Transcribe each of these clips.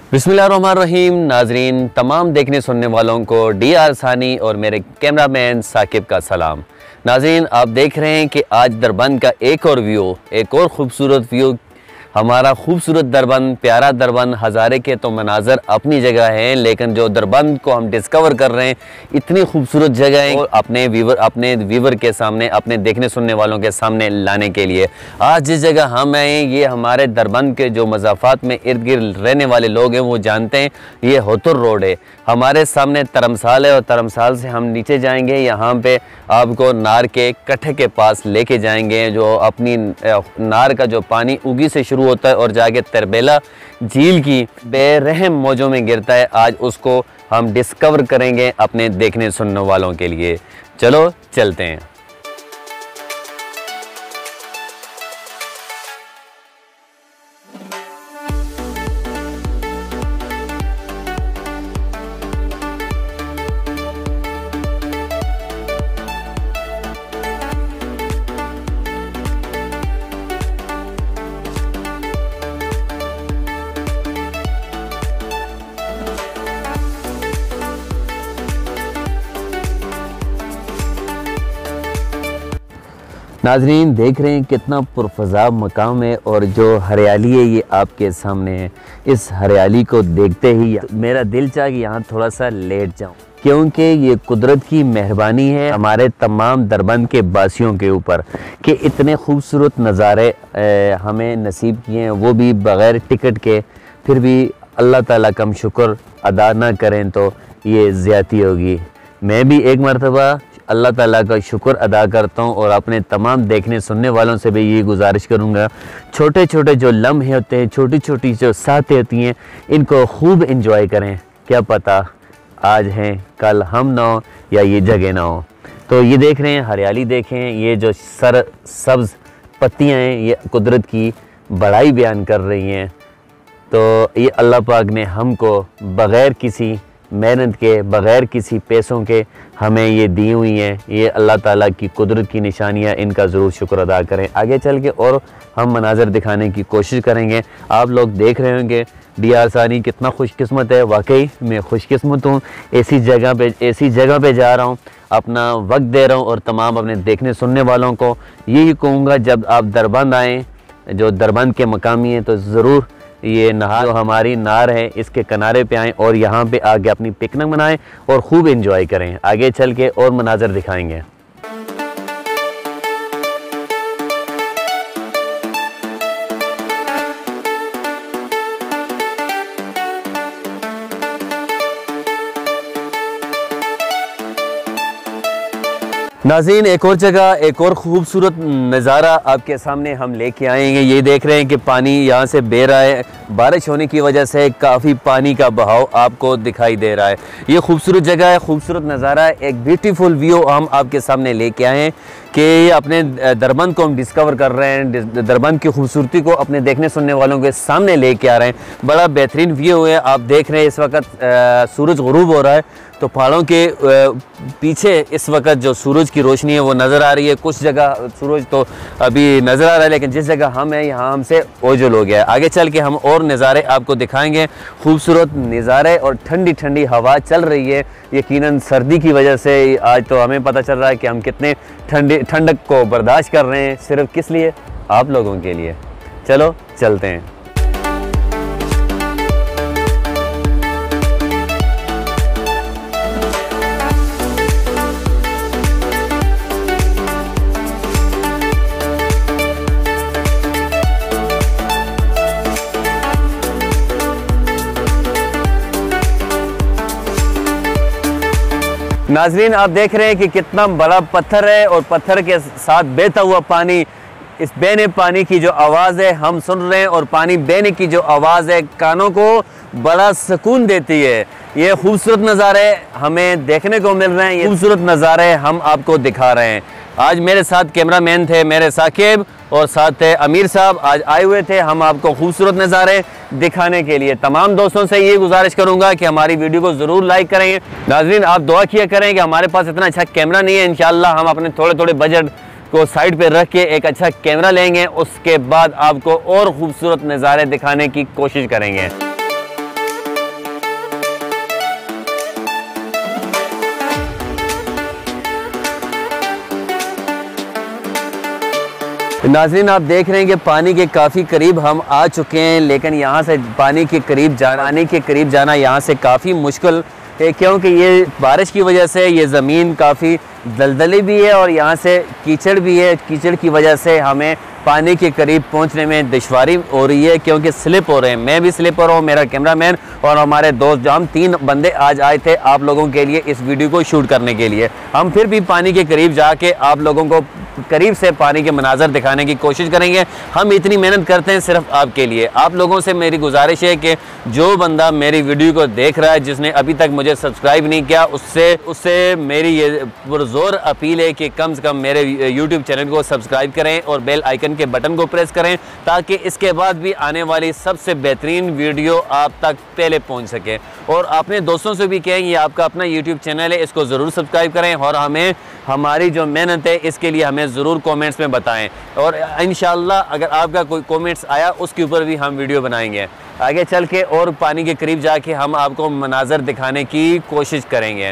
बिस्मिल्लाहिर्रहमानिर्रहीम। नाजरीन, तमाम देखने सुनने वालों को DR सानी और मेरे कैमरामैन साकिब का सलाम। नाजरीन, आप देख रहे हैं कि आज दरबंद का एक और ख़ूबसूरत व्यू, हमारा खूबसूरत दरबंद, प्यारा दरबंद। हज़ारे के तो मनाजर अपनी जगह हैं, लेकिन जो दरबंद को हम डिस्कवर कर रहे हैं, इतनी खूबसूरत जगह है अपने व्यूवर के सामने, अपने देखने सुनने वालों के सामने लाने के लिए आज जिस जगह हम आए हैं, ये हमारे दरबंद के जो मज़ाफ़ात में इर्द गिर्द रहने वाले लोग हैं वो जानते हैं। ये होतुर रोड है, हमारे सामने तरमसाल है और तरमसाल से हम नीचे जाएंगे। यहाँ पे आपको नार के कट्ठे के पास लेके जाएंगे, जो अपनी नार का जो पानी उगी से शुरू होता है और जाके तरबेला झील की बेरहम मौजों में गिरता है। आज उसको हम डिस्कवर करेंगे अपने देखने सुनने वालों के लिए। चलो चलते हैं। नाजरीन, देख रहे हैं कितना पुरफज़ा मकाम है और जो हरियाली है ये आपके सामने है। इस हरियाली को देखते ही मेरा दिल चाहा कि यहाँ थोड़ा सा लेट जाऊँ, क्योंकि ये कुदरत की मेहरबानी है हमारे तमाम दरबंद के बासियों के ऊपर कि इतने खूबसूरत नज़ारे हमें नसीब किए हैं, वो भी बग़ैर टिकट के। फिर भी अल्लाह ताला का हम शुक्र अदा ना करें तो ये ज़्यादती होगी। मैं भी एक मरतबा अल्लाह ताला का शुक्र अदा करता हूँ और अपने तमाम देखने सुनने वालों से भी ये गुजारिश करूँगा, छोटे छोटे जो लम्हे होते हैं, छोटी छोटी जो साथें होती हैं, इनको खूब एंजॉय करें। क्या पता आज हैं कल हम ना हो या ये जगह ना हो। तो ये देख रहे हैं हरियाली, देखें ये जो सर सब्ज़ पत्तियाँ हैं, ये कुदरत की बड़ाई बयान कर रही हैं। तो ये अल्लाह पाक ने हमको बग़ैर किसी मेहनत के, बग़ैर किसी पैसों के हमें ये दी हुई हैं। ये अल्लाह ताला की कुदरत की निशानियाँ, इनका ज़रूर शुक्र अदा करें। आगे चल के और हम मनाज़र दिखाने की कोशिश करेंगे। आप लोग देख रहे होंगे DR सानी कितना खुशकिस्मत है। वाकई मैं खुशकिस्मत हूँ, ऐसी जगह पे जा रहा हूँ, अपना वक्त दे रहा हूँ और तमाम अपने देखने सुनने वालों को यही कहूँगा, जब आप दरबंद आएँ, जो दरबंद के मकामी हैं, तो ज़रूर ये नहार जो हमारी नार है इसके किनारे पे आएँ और यहाँ पे आके अपनी पिकनिक मनाएं और खूब एंजॉय करें। आगे चल के और मनाजर दिखाएंगे। नाज़रीन, एक और जगह, एक और ख़ूबसूरत नज़ारा आपके सामने हम लेके आएंगे। ये देख रहे हैं कि पानी यहाँ से बह रहा है, बारिश होने की वजह से काफ़ी पानी का बहाव आपको दिखाई दे रहा है। ये खूबसूरत जगह है, खूबसूरत नज़ारा है, एक ब्यूटीफुल व्यू हम आपके सामने लेके आए हैं कि अपने दरबंद को हम डिस्कवर कर रहे हैं, दरबंद की खूबसूरती को अपने देखने सुनने वालों के सामने लेके आ रहे हैं। बड़ा बेहतरीन व्यू है। आप देख रहे हैं इस वक्त सूरज गुरूब हो रहा है, तो पहाड़ों के पीछे इस वक्त जो सूरज की रोशनी है वो नज़र आ रही है। कुछ जगह सूरज तो अभी नज़र आ रहा है, लेकिन जिस जगह हम हैं यहाँ हमसे ओझल हो गया है। आगे चल के हम और नज़ारे आपको दिखाएंगे, खूबसूरत नज़ारे, और ठंडी ठंडी हवा चल रही है। यकीनन सर्दी की वजह से आज तो हमें पता चल रहा है कि हम कितने ठंडक को बर्दाश्त कर रहे हैं, सिर्फ किस लिए? आप लोगों के लिए। चलो चलते हैं। नाजरीन, आप देख रहे हैं कि कितना बड़ा पत्थर है और पत्थर के साथ बहता हुआ पानी। इस बहने पानी की जो आवाज़ है हम सुन रहे हैं, और पानी बहने की जो आवाज़ है कानों को बड़ा सुकून देती है। ये खूबसूरत नज़ारे हमें देखने को मिल रहे हैं, ये खूबसूरत नज़ारे हम आपको दिखा रहे हैं। आज मेरे साथ कैमरामैन थे मेरे साकिब और साथ थे अमीर साहब, आज आए हुए थे हम आपको खूबसूरत नज़ारे दिखाने के लिए। तमाम दोस्तों से ये गुजारिश करूंगा कि हमारी वीडियो को ज़रूर लाइक करें। नाज़रीन, आप दुआ किया करें कि हमारे पास इतना अच्छा कैमरा नहीं है, इंशाअल्लाह हम अपने थोड़े थोड़े बजट को साइड पे रख के एक अच्छा कैमरा लेंगे, उसके बाद आपको और खूबसूरत नज़ारे दिखाने की कोशिश करेंगे। नाज़रीन, आप देख रहे हैं कि पानी के काफ़ी करीब हम आ चुके हैं, लेकिन यहाँ से पानी के करीब जाना यहाँ से काफ़ी मुश्किल है, क्योंकि ये बारिश की वजह से ये ज़मीन काफ़ी दलदली भी है और यहाँ से कीचड़ भी है। कीचड़ की वजह से हमें पानी के करीब पहुंचने में दुश्वारी हो रही है, क्योंकि स्लिप हो रहे हैं। मैं भी स्लिप हो रहा हूँ, मेरा कैमरामैन और हमारे दोस्त, जो हम 3 बंदे आज आए थे आप लोगों के लिए इस वीडियो को शूट करने के लिए। हम फिर भी पानी के करीब जाके आप लोगों को करीब से पानी के मनाजर दिखाने की कोशिश करेंगे। हम इतनी मेहनत करते हैं सिर्फ आपके लिए। आप लोगों से मेरी गुजारिश है कि जो बंदा मेरी वीडियो को देख रहा है, जिसने अभी तक मुझे सब्सक्राइब नहीं किया, उससे मेरी ये पुरजोर अपील है कि कम से कम मेरे यूट्यूब चैनल को सब्सक्राइब करें और बेल आइकन के बटन को प्रेस करें, ताकि इसके बाद भी आने वाली सबसे बेहतरीन वीडियो आप तक पहले पहुंच सके। और अपने दोस्तों से भी कहें, ये आपका अपना यूट्यूब चैनल है, इसको ज़रूर सब्सक्राइब करें और हमें हमारी जो मेहनत है इसके लिए हमें ज़रूर कमेंट्स में बताएं। और इंशाअल्लाह अगर आपका कोई कमेंट्स आया उसके ऊपर भी हम वीडियो बनाएंगे। आगे चल के और पानी के करीब जाके हम आपको मनाजर दिखाने की कोशिश करेंगे।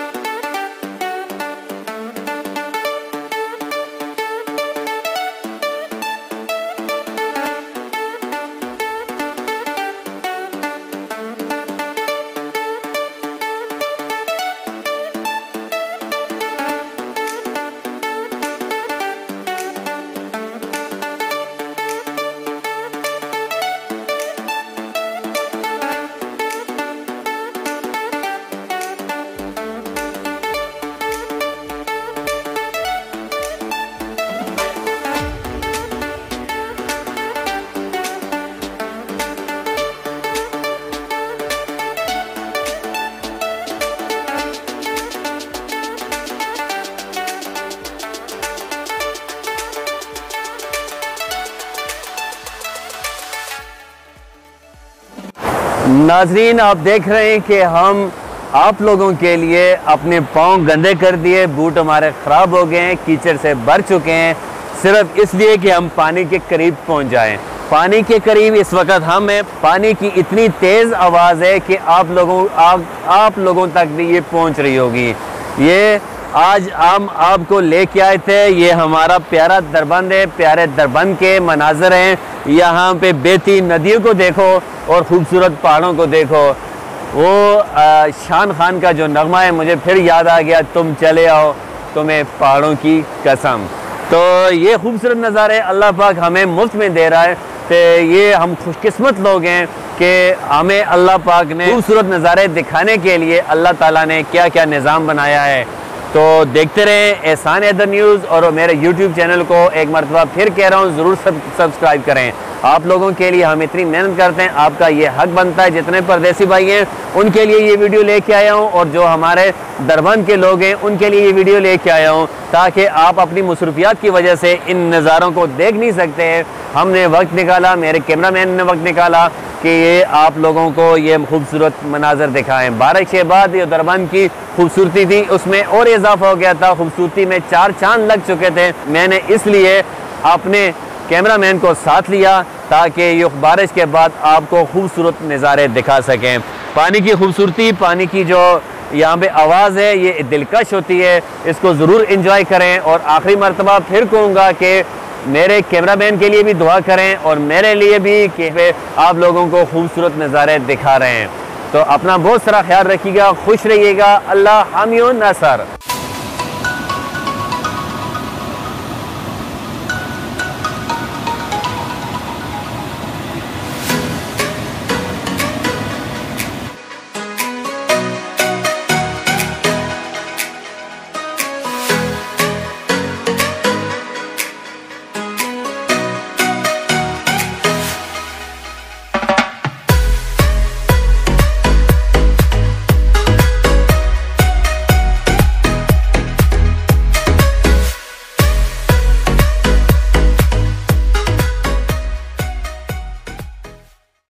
नाजरीन, आप देख रहे हैं कि हम आप लोगों के लिए अपने पाँव गंदे कर दिए, बूट हमारे ख़राब हो गए हैं, कीचड़ से भर चुके हैं, सिर्फ इसलिए कि हम पानी के करीब पहुंच जाएं। पानी के करीब इस वक्त हम हैं। पानी की इतनी तेज़ आवाज़ है कि आप लोगों तक भी ये पहुंच रही होगी। ये आज हम आपको लेके आए थे, ये हमारा प्यारा दरबंद है। प्यारे दरबंद के मनाजर हैं। यहाँ पे बहती नदियों को देखो और ख़ूबसूरत पहाड़ों को देखो। वो शान खान का जो नगमा है मुझे फिर याद आ गया, तुम चले आओ तुम्हें पहाड़ों की कसम। तो ये खूबसूरत नज़ारे अल्लाह पाक हमें मुफ्त में दे रहा है। तो ये हम खुशकिस्मत लोग हैं कि हमें अल्लाह पाक ने खूबसूरत नज़ारे दिखाने के लिए अल्लाह ताला ने क्या क्या निज़ाम बनाया है। तो देखते रहें एहसान हैदर न्यूज़ और मेरे यूट्यूब चैनल को एक मरतबा फिर कह रहा हूँ, ज़रूर सब्सक्राइब करें। आप लोगों के लिए हम इतनी मेहनत करते हैं, आपका ये हक बनता है। जितने परदेसी भाई हैं उनके लिए ये वीडियो लेके आया हूँ और जो हमारे दरबंद के लोग हैं उनके लिए ये वीडियो लेके आया हूँ, ताकि आप अपनी मसरूफियात की वजह से इन नज़ारों को देख नहीं सकते हैं। हमने वक्त निकाला, मेरे कैमरामैन ने वक्त निकाला कि ये आप लोगों को ये खूबसूरत मनाजर दिखाएं। बारिश के बाद ये दरबंद की खूबसूरती थी, उसमें और इजाफा हो गया था। खूबसूरती में 4 चांद लग चुके थे। मैंने इसलिए अपने कैमरामैन को साथ लिया ताकि ये बारिश के बाद आपको खूबसूरत नज़ारे दिखा सकें। पानी की खूबसूरती, पानी की जो यहाँ पे आवाज़ है ये दिलकश होती है, इसको ज़रूर इंजॉय करें। और आखिरी मरतबा फिर कहूँगा कि मेरे कैमरामैन के लिए भी दुआ करें और मेरे लिए भी कि आप लोगों को खूबसूरत नज़ारे दिखा रहे हैं। तो अपना बहुत सारा ख्याल रखिएगा, खुश रहिएगा। अल्लाह हामी व नसर।